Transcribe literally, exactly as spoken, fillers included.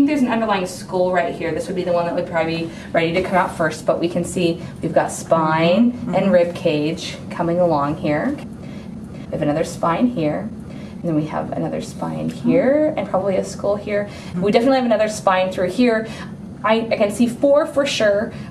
there's an underlying skull right here. This would be the one that would probably be ready to come out first, but we can see we've got spine mm-hmm. and rib cage coming along here. We have another spine here. And then we have another spine here and probably a skull here. We definitely have another spine through here. I, I can see four for sure.